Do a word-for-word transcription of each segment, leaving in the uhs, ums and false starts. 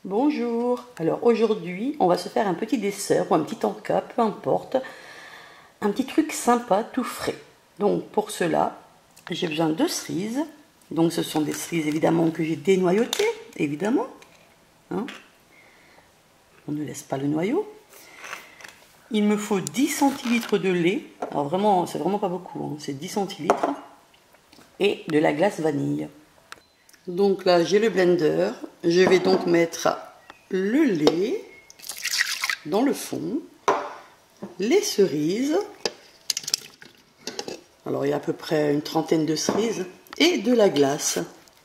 Bonjour, alors aujourd'hui on va se faire un petit dessert ou un petit encas, peu importe, un petit truc sympa tout frais. Donc pour cela j'ai besoin de cerises, donc ce sont des cerises évidemment que j'ai dénoyautées, évidemment, hein. On ne laisse pas le noyau. Il me faut dix centilitres de lait, alors vraiment c'est vraiment pas beaucoup, hein. C'est dix centilitres, et de la glace vanille. Donc là j'ai le blender, je vais donc mettre le lait dans le fond, les cerises, alors il y a à peu près une trentaine de cerises, et de la glace.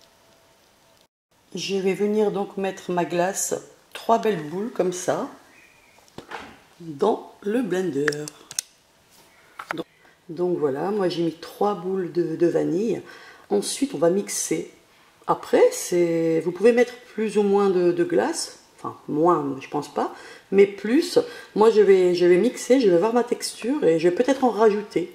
Je vais venir donc mettre ma glace, trois belles boules comme ça, dans le blender. Donc, donc voilà, moi j'ai mis trois boules de, de vanille. Ensuite on va mixer. Après, c'est, vous pouvez mettre plus ou moins de, de glace, enfin moins, je pense pas, mais plus. Moi, je vais, je vais mixer, je vais voir ma texture et je vais peut-être en rajouter.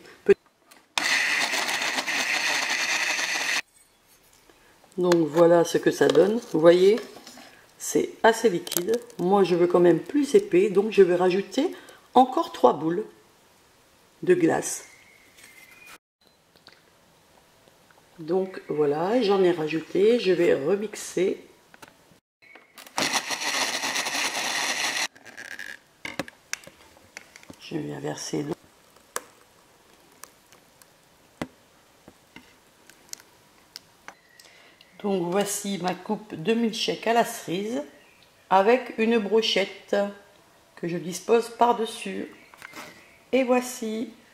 Donc voilà ce que ça donne. Vous voyez, c'est assez liquide. Moi, je veux quand même plus épais, donc je vais rajouter encore trois boules de glace. Donc voilà, j'en ai rajouté, je vais remixer. Je vais verser l'eau. Donc voici ma coupe de milkshake à la cerise avec une brochette que je dispose par-dessus. Et voici.